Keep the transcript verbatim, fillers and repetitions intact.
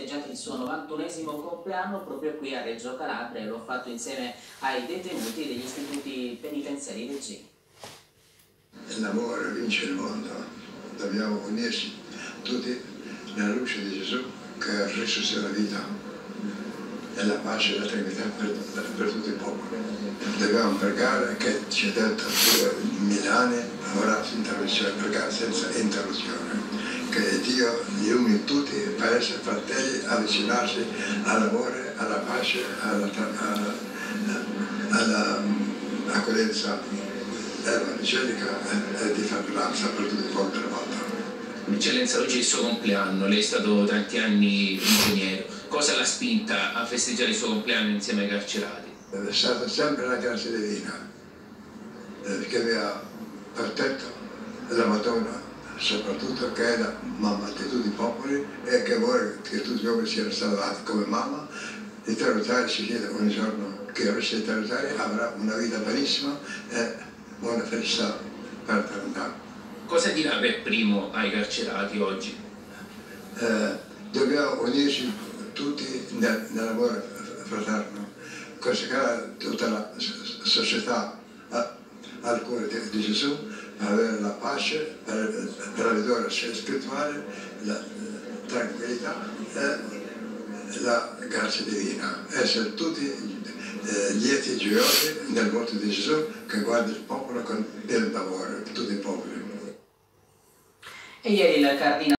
festeggiato il suo novantunesimo compleanno proprio qui a Reggio Calabria e lo ha fatto insieme ai detenuti degli istituti penitenziari leggeri. L'amore vince il mondo, dobbiamo unirci tutti nella luce di Gesù che ha reso la vita e la pace e la tranquillità per, per, per tutti i popoli. Dobbiamo pregare che ci ha detto Milani, ora interruzione, pregare senza interruzione, che Dio illumini tutti i paesi fratelli a avvicinarsi all'amore, alla pace, alla, alla, alla accoglienza evangelica e di fratellanza per tutti i popoli del mondo. Eccellenza, oggi è il suo compleanno, lei è stato tanti anni prigioniero. Cosa l'ha spinta a festeggiare il suo compleanno insieme ai carcerati? È stata sempre la grazia divina eh, che mi ha protetto, la Madonna soprattutto, che è la mamma di tutti i popoli e che vuole che tutti gli uomini siano salvati come mamma. Il terrorismo ci chiede ogni giorno che il terrorismo avrà una vita benissima e buona felicità per l'eternità. Cosa dirà per primo ai carcerati oggi? Eh, dobbiamo unirci tutti nel, nell'amore fraterno, consacrare tutta la società al cuore di, di Gesù, per avere la pace, per, per la vittoria spirituale, la, la tranquillità e la grazia divina. Essere tutti eh, lieti e gioiosi nel volto di Gesù che guarda il popolo con del amore, tutti i popoli. E ieri il cardinale